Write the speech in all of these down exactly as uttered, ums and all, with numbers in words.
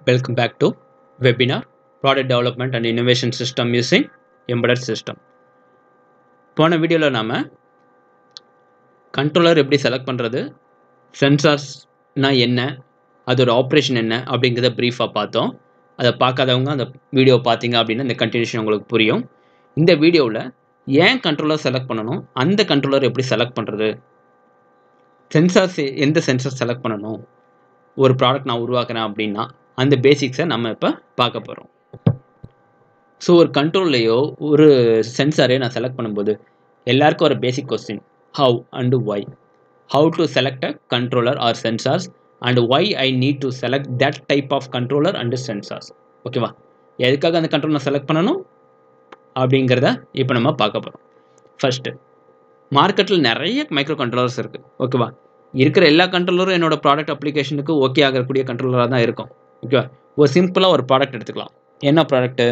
Welcome back to webinar Product Development and Innovation System using Embedded System. போன வீடியோல நாம controller எப்படி select பண்றது, சென்சார்ஸ்னா என்ன, அதோட ஆப்ரேஷன் என்ன அப்படிங்கறத பிரீஃபா பார்த்தோம். அதை பார்க்காதவங்க அந்த வீடியோ பார்த்தீங்க அப்படின்னா இந்த கண்டினியூஷன் உங்களுக்கு புரியும். இந்த வீடியோவில் ஏன் கண்ட்ரோலர் செலக்ட் பண்ணணும், அந்த கண்ட்ரோலர் எப்படி செலக்ட் பண்ணுறது, சென்சார்ஸ் எந்த சென்சார் செலக்ட் பண்ணணும், ஒரு ப்ராடக்ட் நான் உருவாக்குறேன் அப்படின்னா அந்த பேசிக்ஸை நம்ம இப்போ பார்க்க போகிறோம். ஸோ ஒரு கண்ட்ரோல்லையோ ஒரு சென்சாரையோ நான் செலக்ட் பண்ணும்போது எல்லாருக்கும் ஒரு basic question, how and why. How to select a controller or sensors and why I need to select that type of controller and sensors. ஓகேவா, எதுக்காக அந்த கண்ட்ரோல் நான் செலக்ட் பண்ணணும் அப்படிங்கிறத இப்போ நம்ம பார்க்க போகிறோம். ஃபர்ஸ்ட்டு, மார்க்கெட்டில் நிறைய மைக்ரோ கண்ட்ரோலர்ஸ் இருக்குது. ஓகேவா, இருக்கிற எல்லா கண்ட்ரோலரும் என்னோட ப்ராடக்ட் அப்ளிகேஷனுக்கு ஓகே ஆகக்கூடிய கண்ட்ரோலராக தான் இருக்கும். ஓகேவா, ஒரு சிம்பிளாக ஒரு ப்ராடக்ட் எடுத்துக்கலாம். என்ன ப்ராடக்ட்டு?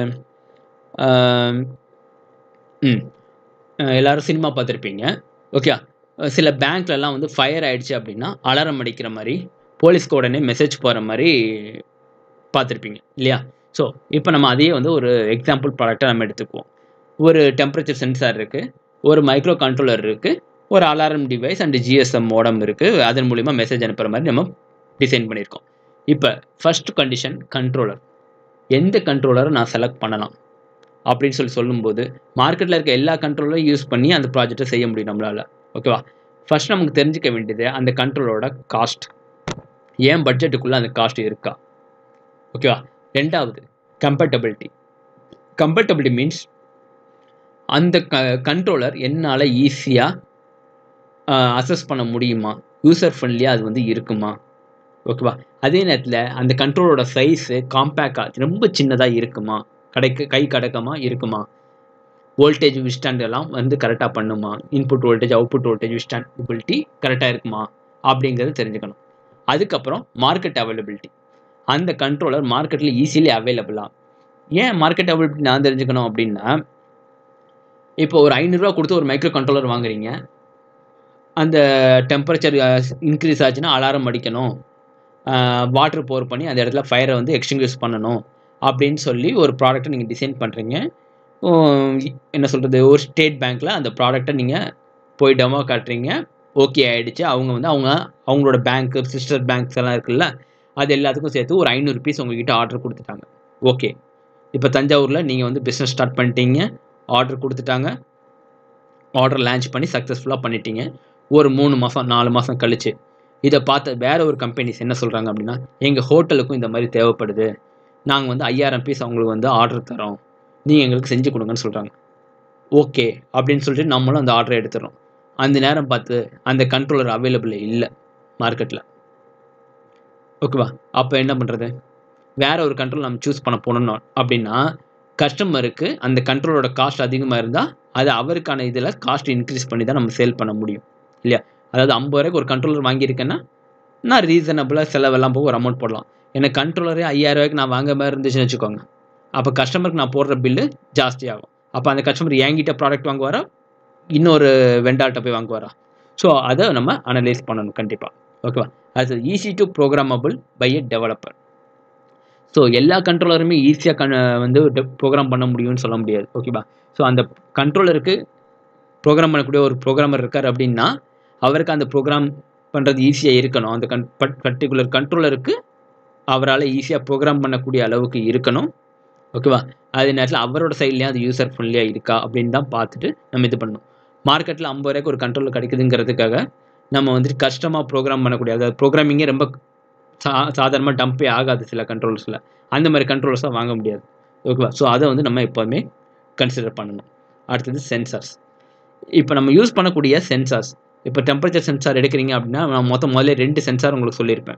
ம் எல்லோரும் சினிமா பார்த்துருப்பீங்க. ஓகே, சில பேங்க்லலாம் வந்து ஃபயர் ஆகிடுச்சு அப்படின்னா அலாரம் அடிக்கிற மாதிரி, போலீஸ்க்கு உடனே மெசேஜ் போகிற மாதிரி பார்த்துருப்பீங்க இல்லையா? ஸோ இப்போ நம்ம அதையே வந்து ஒரு எக்ஸாம்பிள் ப்ராடக்டை நம்ம எடுத்துக்குவோம். ஒரு டெம்பரேச்சர் சென்சார் இருக்குது, ஒரு மைக்ரோ கண்ட்ரோலர் இருக்குது, ஒரு alarm device and GSM modem இருக்குது. அதன் மூலிமா மெசேஜ் அனுப்புகிற மாதிரி நம்ம டிசைன் பண்ணியிருக்கோம். இப்போ ஃபர்ஸ்ட் கண்டிஷன், கண்ட்ரோலர். எந்த கண்ட்ரோலரை நான் செலக்ட் பண்ணலாம் அப்படின்னு சொல்லி சொல்லும்போது மார்க்கெட்டில் இருக்க எல்லா கண்ட்ரோலரும் யூஸ் பண்ணி அந்த ப்ராஜெக்டை செய்ய முடியும் நம்மளால். ஓகேவா, ஃபர்ஸ்ட் நமக்கு தெரிஞ்சிக்க வேண்டியது அந்த கண்ட்ரோலரோட காஸ்ட், ஏன் பட்ஜெட்டுக்குள்ளே அந்த காஸ்ட் இருக்கா. ஓகேவா, ரெண்டாவது கம்பேட்டபிலிட்டி. கம்பேட்டபிலிட்டி மீன்ஸ் அந்த க கண்ட்ரோலர் என்னால் ஈஸியாக அசஸ் பண்ண முடியுமா, யூசர் ஃப்ரெண்ட்லியாக அது வந்து இருக்குமா. ஓகேவா, அதே நேரத்தில் அந்த கண்ட்ரோலரோட சைஸு காம்பேக்டாக ரொம்ப சின்னதாக இருக்குமா, கடைக்கு கை கடக்கமாக இருக்குமா, வோல்டேஜ் விஸ்டாண்ட் எல்லாம் வந்து கரெக்டாக பண்ணுமா, input voltage output voltage withstandability கரெக்டாக இருக்குமா அப்படிங்கிறது தெரிஞ்சுக்கணும். அதுக்கப்புறம் மார்க்கெட் அவைலபிலிட்டி. அந்த கண்ட்ரோலர் மார்க்கெட்டில் ஈஸிலி அவைலபிளா. ஏன் மார்க்கெட் அவைலபிலிட்டி நான் தெரிஞ்சுக்கணும் அப்படின்னா, இப்போ ஒரு ஐநூறுரூவா கொடுத்து ஒரு மைக்ரோ கண்ட்ரோலர் வாங்குறீங்க, அந்த டெம்பரேச்சர் இன்க்ரீஸ் ஆச்சுன்னா அலாரம் அடிக்கணும், வாட்டர் போர் பண்ணி அந்த இடத்துல ஃபயரை வந்து எக்ஸ்டிங்யூஷ் பண்ணணும் அப்படின்னு சொல்லி ஒரு ப்ராடக்ட்டை நீங்கள் டிசைன் பண்ணுறீங்க. என்ன சொல்கிறது, ஒரு ஸ்டேட் பேங்க்கில் அந்த ப்ராடக்டை நீங்கள் போய் டெமோ காட்டுறீங்க, ஓகே ஆகிடுச்சு. அவங்க வந்து அவங்க அவங்களோட பேங்க்கு சிஸ்டர் பேங்க்ஸ் எல்லாம் இருக்குல்ல, அது எல்லாத்துக்கும் சேர்த்து ஒரு ஐநூறு பீஸ் உங்ககிட்ட ஆர்டர் கொடுத்துட்டாங்க. ஓகே, இப்போ தஞ்சாவூரில் நீங்கள் வந்து பிஸ்னஸ் ஸ்டார்ட் பண்ணிட்டீங்க, ஆர்டர் கொடுத்துட்டாங்க, ஆர்டர் லான்ச் பண்ணி சக்ஸஸ்ஃபுல்லாக பண்ணிட்டீங்க. ஒரு மூணு மாதம் நாலு மாதம் கழிச்சு இதை பார்த்த வேறு ஒரு கம்பெனிஸ் என்ன சொல்கிறாங்க அப்படின்னா, எங்கள் ஹோட்டலுக்கும் இந்த மாதிரி தேவைப்படுது, நாங்கள் வந்து ஐயாயிரம் பீஸ் அவங்களுக்கு வந்து ஆர்டர் தரோம், நீங்கள் எங்களுக்கு செஞ்சு கொடுங்கன்னு சொல்கிறாங்க. ஓகே அப்படின்னு சொல்லிட்டு நம்மளும் அந்த ஆர்டரை எடுத்துடுறோம். அந்த நேரம் பார்த்து அந்த கண்ட்ரோலர் அவைலபிள் இல்லை மார்க்கெட்டில். ஓகேவா, அப்போ என்ன பண்ணுறது? வேறு ஒரு கண்ட்ரோல் நம்ம சூஸ் பண்ண போனோம் அப்படின்னா கஸ்டமருக்கு அந்த கண்ட்ரோலோட காஸ்ட் அதிகமாக இருந்தால் அது அவருக்கான இதில் காஸ்ட் இன்க்ரீஸ் பண்ணி தான் நம்ம சேல் பண்ண முடியும் இல்லையா? அதாவது ஐம்பது ரூபாய்க்கு ஒரு கண்ட்ரோலர் வாங்கியிருக்கேன்னா நான் ரீசனபிளாக செலவெல்லாம் போக ஒரு அமௌண்ட் போடலாம். எனக்கு கண்ட்ரோலரே ஐயாயிரம் ரூபாய்க்கு நான் வாங்க மாதிரி இருந்துச்சுன்னு வச்சுக்கோங்க, அப்போ கஸ்டமருக்கு நான் போடுற பில்லு ஜாஸ்தி ஆகும். அப்போ அந்த கஸ்டமர் என்கிட்ட ப்ராடக்ட் வாங்குவாரா, இன்னொரு வெண்டார்கிட்ட போய் வாங்குவாரா? ஸோ அதை நம்ம அனலைஸ் பண்ணணும் கண்டிப்பாக. ஓகேவா, அது easy to programmable by a developer. So எல்லா கண்ட்ரோலருமே ஈஸியாக கண் வந்து ப்ரோக்ராம் பண்ண முடியும்னு சொல்ல முடியாது. ஓகேவா, ஸோ அந்த கண்ட்ரோலருக்கு ப்ரோக்ராம் பண்ணக்கூடிய ஒரு ப்ரோக்ராமர் இருக்கார் அப்படின்னா அவருக்கு அந்த ப்ரோக்ராம் பண்ணுறது ஈஸியாக இருக்கணும். அந்த கன் பர்டிகுலர் கண்ட்ரோலருக்கு அவரால் ஈஸியாக ப்ரோக்ராம் பண்ணக்கூடிய அளவுக்கு இருக்கணும். ஓகேவா, அதே நேரத்தில் அவரோட சைட்லேயும் அது யூசர் ஃப்ரெண்ட்லியாக இருக்கா அப்படின்னு தான் பார்த்துட்டு நம்ம இது பண்ணணும். மார்க்கெட்டில் ஐம்பது ரூபாய்க்கு ஒரு கண்ட்ரோலர் கிடைக்குதுங்கிறதுக்காக நம்ம வந்துட்டு கஷ்டமாக ப்ரோக்ராம் பண்ணக்கூடிய, அதாவது ப்ரோக்ராமிங்கே ரொம்ப சா சாதாரணமாக டம்பே ஆகாது சில கண்ட்ரோல்ஸில், அந்த மாதிரி கண்ட்ரோல்ஸாக வாங்க முடியாது. ஓகேவா, ஸோ அதை வந்து நம்ம எப்போதுமே கன்சிடர் பண்ணணும். அடுத்தது சென்சார்ஸ். இப்போ நம்ம யூஸ் பண்ணக்கூடிய சென்சார்ஸ், இப்போ டெம்பரேச்சர் சென்சார் எடுக்கிறீங்க அப்படின்னா நான் மொத்தம் முதல்ல ரெண்டு சென்சார் உங்களுக்கு சொல்லியிருப்பேன்.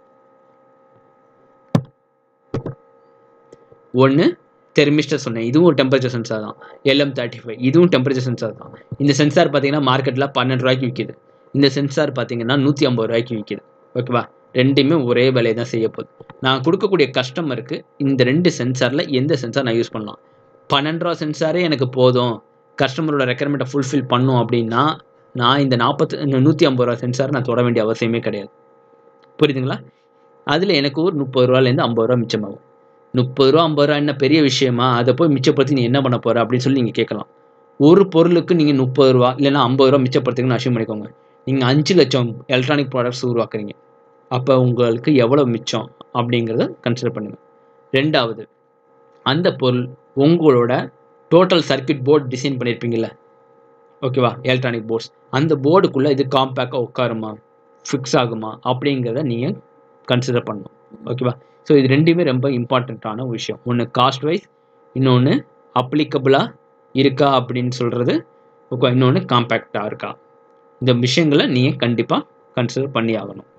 ஒன்று தெர்மிஸ்டர் சொன்னேன், இதுவும் ஒரு டெம்பரேச்சர் சென்சார் தான். எல்எம் தேர்ட்டி ஃபைவ் இதுவும் டெம்பரேச்சர் சென்சார் தான். இந்த சென்சார் பார்த்தீங்கன்னா மார்க்கெட்டில் பன்னெண்டு ரூபாய்க்கு விற்கிது. இந்த சென்சார் பார்த்தீங்கன்னா நூற்றி ஐம்பது ரூபாய்க்கு விற்கிது. ஓகேவா, ரெண்டுமே ஒரே விலையை தான் செய்ய போகுது. நான் கொடுக்கக்கூடிய கஸ்டமருக்கு இந்த ரெண்டு சென்சாரில் எந்த சென்சார் நான் யூஸ் பண்ணலாம், பன்னெண்டு ரூபா சென்சாரே எனக்கு போதும், கஸ்டமரோட ரெக்குயர்மெண்ட்டை ஃபுல்ஃபில் பண்ணும் அப்படின்னா நான் இந்த நாற்பத்தி நூற்றி ஐம்பது ரூபா சென்சார் நான் தொட வேண்டிய அவசியமே கிடையாது. புரியுதுங்களா? அதில் எனக்கு ஒரு முப்பது ரூபாலேருந்து ஐம்பது ரூபா மிச்சமாகும். முப்பது ரூபா ஐம்பது ரூபா என்ன பெரிய விஷயமா? அதை போய் மிச்சப்படுத்தி நீ என்ன பண்ண போகிற அப்படின்னு சொல்லி நீங்கள் கேட்கலாம். ஒரு பொருளுக்கு நீங்கள் முப்பது ரூபா இல்லைன்னா ஐம்பது ரூபா மிச்சப்படுத்துங்கன்னு அஷ்யூம் பண்ணிக்கோங்க. நீங்கள் அஞ்சு லட்சம் எலக்ட்ரானிக் ப்ராடக்ட்ஸ் உருவாக்குறீங்க. அப்போ உங்களுக்கு எவ்வளோ மிச்சம் அப்படிங்கிறத கன்சிடர் பண்ணுங்கள். ரெண்டாவது, அந்த பொருள் உங்களோட டோட்டல் சர்க்யூட் போர்டு டிசைன் பண்ணியிருப்பீங்கள்ல, ஓகேவா, எலக்ட்ரானிக் போர்ட்ஸ், அந்த போர்டுக்குள்ளே இது காம்பேக்டாக உட்காருமா, ஃபிக்ஸ் ஆகுமா அப்படிங்கிறத நீங்கள் கன்சிடர் பண்ணணும். ஓகேவா. ஸோ இது ரெண்டுமே ரொம்ப இம்பார்ட்டண்ட்டான விஷயம். ஒன்று காஸ்ட் வைஸ், இன்னொன்று அப்ளிகபிளாக இருக்கா அப்படின்னு சொல்கிறது, ஓகே, இன்னொன்று காம்பேக்டாக இருக்கா. இந்த விஷயங்களை நீங்கள் கண்டிப்பாக கன்சிடர் பண்ணி ஆகணும்.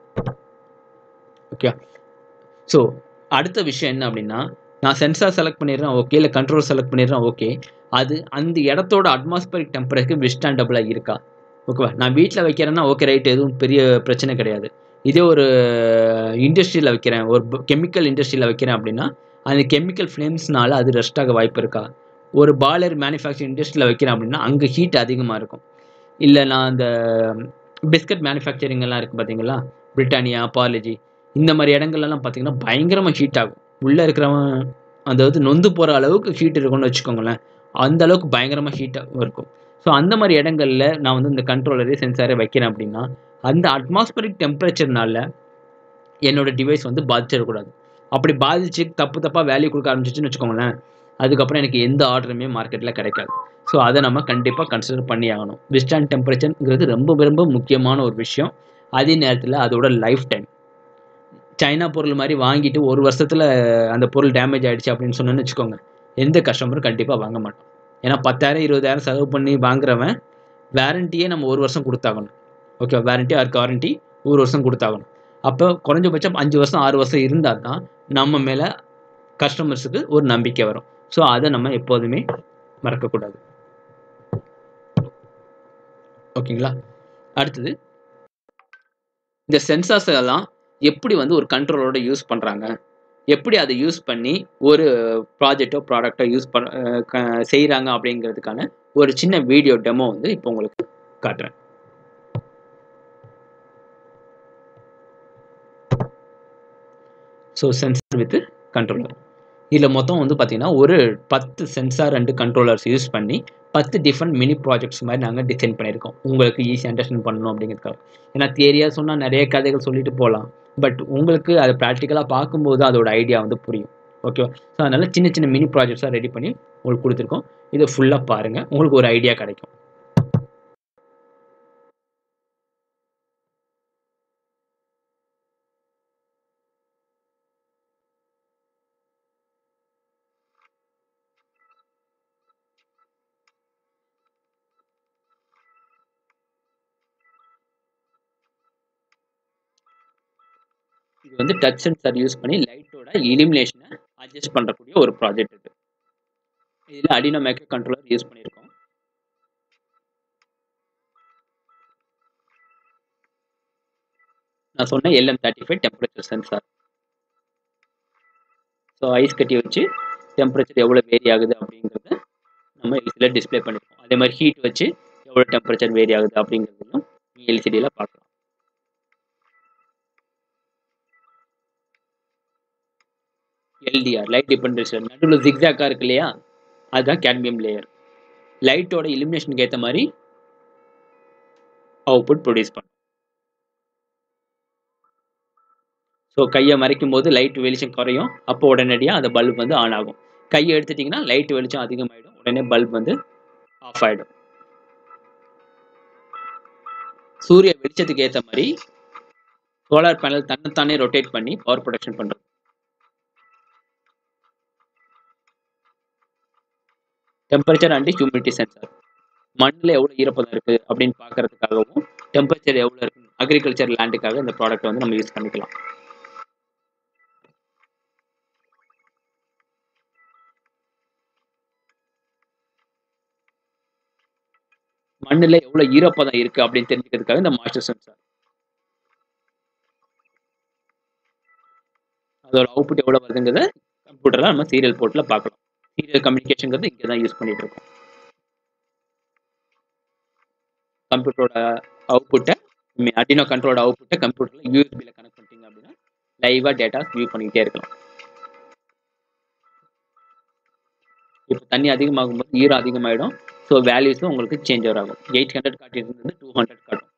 ஓகே. ஸோ அடுத்த விஷயம் என்ன அப்படின்னா, நான் சென்சார் செலக்ட் பண்ணிடுறேன் ஓகே, இல்லை கண்ட்ரோல் செலக்ட் பண்ணிடுறேன் ஓகே, அது அந்த இடத்தோட அட்மாஸ்பரிக் டெம்பரேச்சருக்கு விஸ்டாண்டபிளாக இருக்கா. ஓகேவா. நான் வீட்டில் வைக்கிறேன்னா ஓகே ரைட், எதுவும் பெரிய பிரச்சனை கிடையாது. இதே ஒரு இண்டஸ்ட்ரியில் வைக்கிறேன், ஒரு கெமிக்கல் இண்டஸ்ட்ரியில் வைக்கிறேன் அப்படின்னா அந்த கெமிக்கல் ஃப்ளேம்ஸ்னால அது ரெஸ்ட் ஆக வாய்ப்பு இருக்கா. ஒரு பாய்லர் மேனுஃபேக்சரிங் இண்டஸ்ட்ரியில் வைக்கிறேன் அப்படின்னா அங்கே ஹீட் அதிகமாக இருக்கும். இல்லை நான் அந்த பிஸ்கட் மேனுஃபேக்சரிங் எல்லாம் இருக்குது பார்த்தீங்களா, பிரிட்டானியா, பார்லேஜி, இந்த மாதிரி இடங்கள்லாம் பார்த்தீங்கன்னா பயங்கரமாக ஹீட் ஆகும். உள்ளே இருக்கிறவன் அதாவது நொந்து போகிற அளவுக்கு ஹீட் இருக்கும்னு வச்சுக்கோங்களேன். அந்த அளவுக்கு பயங்கரமாக ஹீட்டாக இருக்கும். ஸோ அந்த மாதிரி இடங்களில் நான் வந்து இந்த கண்ட்ரோலரே சென்சாரே வைக்கிறேன் அப்படின்னா அந்த அட்மாஸ்பரிக் டெம்பரேச்சர்னால என்னோட டிவைஸ் வந்து பாதிச்சிடக்கூடாது. அப்படி பாதிச்சு தப்பு தப்பாக வேல்யூ கொடுக்க ஆரம்பிச்சிச்சுன்னு வச்சுக்கோங்களேன், அதுக்கப்புறம் எனக்கு எந்த ஆர்டருமே மார்க்கெட்டில் கிடைக்காது. ஸோ அதை நம்ம கண்டிப்பாக கன்சிடர் பண்ணி ஆகணும். விஸ்டாண்ட் டெம்பரேச்சர்ங்கிறது ரொம்ப ரொம்ப முக்கியமான ஒரு விஷயம். அதே நேரத்தில் அதோட லைஃப் டைம், சைனா பொருள் மாதிரி வாங்கிட்டு ஒரு வருஷத்தில் அந்த பொருள் டேமேஜ் ஆகிடுச்சு அப்படின்னு சொன்னோன்னு வச்சுக்கோங்க, எந்த கஸ்டமரும் கண்டிப்பாக வாங்க மாட்டோம். ஏன்னா பத்தாயிரம் இருபதாயிரம் செலவு பண்ணி வாங்குறவன் வேரண்டியே நம்ம ஒரு வருஷம் கொடுத்தாகணும். ஓகே, வேரண்டி ஆர் வாரண்டி ஒரு வருஷம் கொடுத்தாகணும். அப்போ குறைஞ்சபட்சம் அஞ்சு வருஷம் ஆறு வருஷம் இருந்தால் தான் நம்ம மேலே கஸ்டமர்ஸுக்கு ஒரு நம்பிக்கை வரும். ஸோ அதை நம்ம எப்போதுமே மறக்கக்கூடாது. ஓகேங்களா. அடுத்தது, இந்த சென்சார்ஸ் எல்லாம் எப்படி வந்து ஒரு கண்ட்ரோலோட யூஸ் பண்ணுறாங்க, எப்படி அதை யூஸ் பண்ணி ஒரு ப்ராஜெக்டோ ப்ராடக்டோ யூஸ் பண்ண செய்கிறாங்க அப்படிங்கிறதுக்கான ஒரு சின்ன வீடியோ டெமோ வந்து இப்போ உங்களுக்கு காட்டுறேன். ஸோ சென்சார் வித் கண்ட்ரோலர், இதில் மொத்தம் வந்து பார்த்தீங்கன்னா ஒரு பத்து சென்சார் அண்டு கண்ட்ரோலர்ஸ் யூஸ் பண்ணி பத்து டிஃப்ரெண்ட் மினி ப்ராஜெக்ட்ஸ் மாதிரி நாங்கள் டிசைன் பண்ணியிருக்கோம். உங்களுக்கு ஈஸியாக அண்டர்ஸ்டாண்ட் பண்ணணும் அப்படிங்கிறதுக்காக. ஏன்னா தியரியாக சொன்னால் நிறைய கதைகள் சொல்லிட்டு போகலாம், பட் உங்களுக்கு அதை ப்ராக்டிக்கலாக பார்க்கும்போது அதோட ஐடியா வந்து புரியும். ஓகேவா. ஸோ அதனால் சின்ன சின்ன மினி ப்ராஜெக்ட்ஸாக ரெடி பண்ணி உங்களுக்கு கொடுத்துருக்கோம். இதை ஃபுல்லாக பாருங்கள், உங்களுக்கு ஒரு ஐடியா கிடைக்கும். இது வந்து டச் சென்சார் யூஸ் பண்ணி லைட்டோட இலுமினேஷனை அட்ஜஸ்ட் பண்ணக்கூடிய ஒரு ப்ராஜெக்ட் இது. இதில் அடினோ மைக்ரோ கண்ட்ரோலர் யூஸ் பண்ணியிருக்கோம். நான் சொன்ன LM thirty five temperature sensor. So ice கட்டி வச்சு டெம்பரேச்சர் எவ்வளோ வேரி ஆகுது அப்படிங்கிறத நம்ம எல்சிடியில் டிஸ்பிளே பண்ணியிருக்கோம். அதே மாதிரி ஹீட் வச்சு எவ்வளோ டெம்பரேச்சர் வேரி ஆகுது அப்படிங்கிறதையும் எல்சிடியில் பார்க்கலாம். எல்டிஆர், லைட் டிபெண்டன்ஸ், நடுவில் ஜிக்ஸாக்காக இருக்கு இல்லையா, அதுதான் கேட்மியம் லேயர். லைட்டோட இலுமினேஷனுக்கு ஏற்ற மாதிரி அவுட்புட் ப்ரொடியூஸ் பண்ணும். ஸோ கையை மறைக்கும் போது லைட் வெளிச்சம் குறையும், அப்போ உடனடியாக அந்த பல்ப் வந்து ஆன் ஆகும். கையை எடுத்துட்டிங்கன்னா லைட் வெளிச்சம் அதிகமாகிடும், உடனே பல்ப் வந்து ஆஃப் ஆகிடும். சூரிய வெளிச்சத்துக்கு ஏற்ற மாதிரி சோலார் பேனல் தன்னைத்தானே ரொட்டேட் பண்ணி பவர் ப்ரொடக்ஷன் பண்ணுறது. டெம்பரேச்சர் அண்ட் ஹியூமிடிட்டி சென்சார், மண்ணில் எவ்வளோ ஈரப்பதம் இருக்குது அப்படின்னு பார்க்கறதுக்காகவும் டெம்பரேச்சர் எவ்வளோ இருக்கு அக்ரிகல்ச்சர் லேண்டுக்காக இந்த ப்ராடக்ட் வந்து நம்ம யூஸ் பண்ணிக்கலாம். மண்ணில் எவ்வளோ ஈரப்பதம் இருக்குது அப்படின்னு தெரிஞ்சுக்கிறதுக்காக இந்த மாய்ஸ்சர் சென்சார். அதோட அவுட்புட் எவ்வளோ வருதுங்கிறத கம்ப்யூட்டரில் நம்ம சீரியல் போர்ட்டில் பார்க்கலாம். சீரியல் கம்யூனிகேஷனுங்கிறது இங்கே தான் யூஸ் பண்ணிட்டு இருக்கோம். கம்ப்யூட்டரோட அவுட்புட்டை, அடினோ கண்ட்ரோலோட அவுட்புட்டை கம்ப்யூட்டரில் யூஎஸ்பியில் கனெக்ட் பண்ணிட்டீங்க அப்படின்னா லைவாக டேட்டா வியூ பண்ணிக்கிட்டே இருக்கலாம். இப்போ தண்ணி அதிகமாகும் போது ஈரம் அதிகமாகிடும். ஸோ வேல்யூஸும் உங்களுக்கு சேஞ்ச் ஓவர் ஆகும். எயிட் ஹண்ட்ரட் காட்டிட்டு இருந்தது டூ ஹண்ட்ரட் காட்டும்.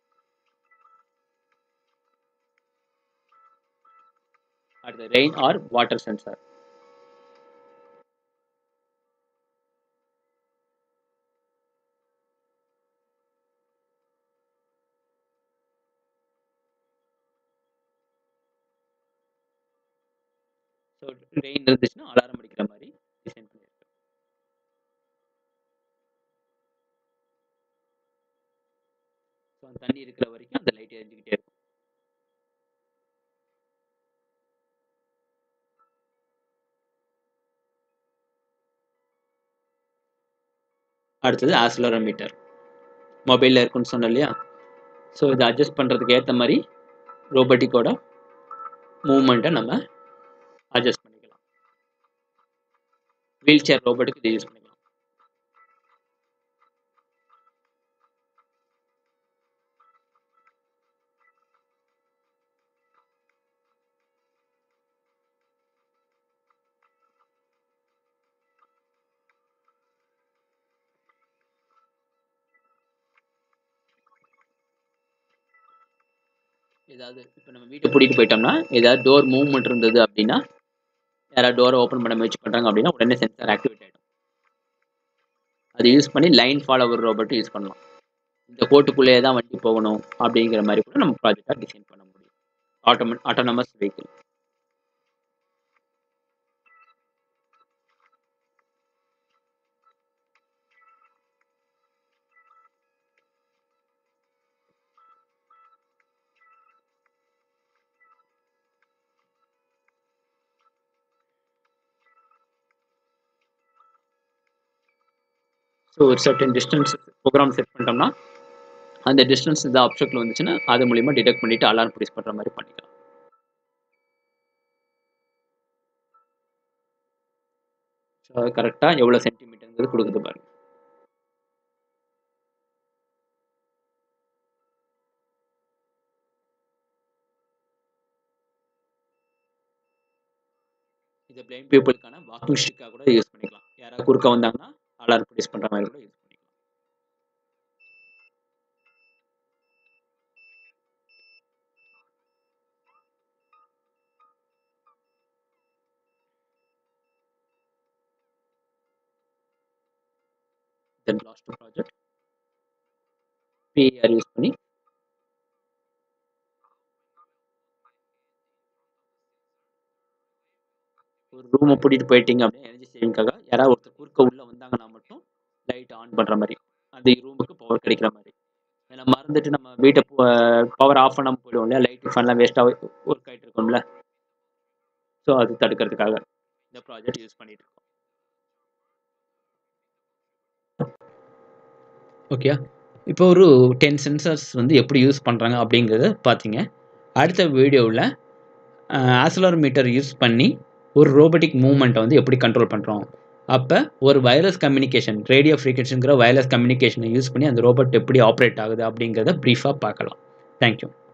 அடுத்து rain or water sensor. So rain இருந்துச்சுன்னா அலாரம் அடிக்கிற மாதிரி டிசைன் பண்ணியிருக்கேன். ஸோ அந்த தண்ணி இருக்கிற வரைக்கும் அந்த லைட் எரிஞ்சுக்கிட்டே இருக்கும். அடுத்தது ஆக்சிலரோமீட்டர். மொபைலில் இருக்குன்னு சொன்னேன் இல்லையா? ஸோ இதை அட்ஜஸ்ட் பண்ணுறதுக்கு ஏற்ற மாதிரி ரோபோட்டிக்கோட மூவ்மெண்ட்டை நம்ம அட்ஜஸ்ட் பண்ணிக்கலாம். வீல் சேர் ரோபோட்டுக்கு இதை யூஸ் பண்ணிக்கலாம். ஏதாவது இப்போ நம்ம வீட்டை பூட்டிட்டு போயிட்டோம்னா ஏதாவது டோர் மூவ்மெண்ட் இருந்தது அப்படின்னா, யாராவது டோரை ஓப்பன் பண்ண முயற்சி பண்ணுறாங்க அப்படின்னா உடனே சென்சார் ஆக்டிவேட் ஆகிடும். அது யூஸ் பண்ணி லைன் ஃபாலோவர் ரோபோட் யூஸ் பண்ணலாம். இந்த கோட்டுக்குள்ளேயே தான் வண்டி போகணும் அப்படிங்கிற மாதிரி கூட நம்ம ப்ராஜெக்டாக டிசைன் பண்ண முடியும். ஆட்டோமே ஆட்டோனமஸ் வெஹிக்கிள். ஸோ ஒரு சர்டன் டிஸ்டன்ஸ் ப்ரோக்ராம் செட் பண்ணிட்டோம்னா அந்த டிஸ்டன்ஸ் இந்த ஆப்ஜெக்ட்ல வந்துச்சுன்னா அது மூலியமா டிடெக்ட் பண்ணிட்டு அலார்ம் ப்ரொடியூஸ் பண்ற மாதிரி பண்ணிக்கலாம். ஸோ கரெக்டாக எவ்வளோ சென்டிமீட்டருங்கிறது கொடுக்குது பாருங்க. இதை பிளைண்ட் பீப்புளுக்கான வாக்கிங் ஸ்டிக்காக கூட யூஸ் பண்ணிக்கலாம். யாராவது குறுக்க வந்தாங்கன்னா அலார்ம் ப்ரொடியூஸ் பண்ற மாதிரி கூட யூஸ் பண்ணிக்கலாம். Then last project PR use பண்ணி ஒரு ரூமை பூட்டிட்டு போயிட்டீங்க அப்படின்னா எனர்ஜி சேவிங்காக யாராவது ஒருத்தர் குறுக்க உள்ள வந்தாங்கன்னா மட்டும் லைட் ஆன் பண்ற மாதிரி, அந்த ரூமுக்கு பவர் கிடைக்கிற மாதிரி. ஏன்னா மறந்துட்டு நம்ம வீட்டை பவர் ஆஃப் பண்ணாமல் போயிடுவோம் இல்லையா, லைட் ஃபேன்லாம் வேஸ்ட்டாக ஒர்க் ஆகிட்டு இருக்கோம்ல. ஸோ அது தடுக்கிறதுக்காக இந்த ப்ராஜெக்ட் யூஸ் பண்ணிட்டு இருக்கோம். ஓகே, இப்போ ஒரு டென் சென்சர்ஸ் வந்து எப்படி யூஸ் பண்ணுறாங்க அப்படிங்கிறத பார்த்தீங்க. அடுத்த வீடியோவில் ஆக்சிலரோமீட்டர் யூஸ் பண்ணி ஒரு ரோபோட்டிக் மூவ்மெண்ட்டை வந்து எப்படி கண்ட்ரோல் பண்ணுறோம், அப்போ ஒரு வயர்லெஸ் கம்யூனிகேஷன், ரேடியோ ஃப்ரீக்வன்சிங்கிற வயர்லெஸ் கம்யூனிகேஷனை யூஸ் பண்ணி அந்த ரோபோட் எப்படி ஆப்ரேட் ஆகுது அப்படிங்கிறத ப்ரீஃபாக பார்க்கலாம். தேங்க்யூ.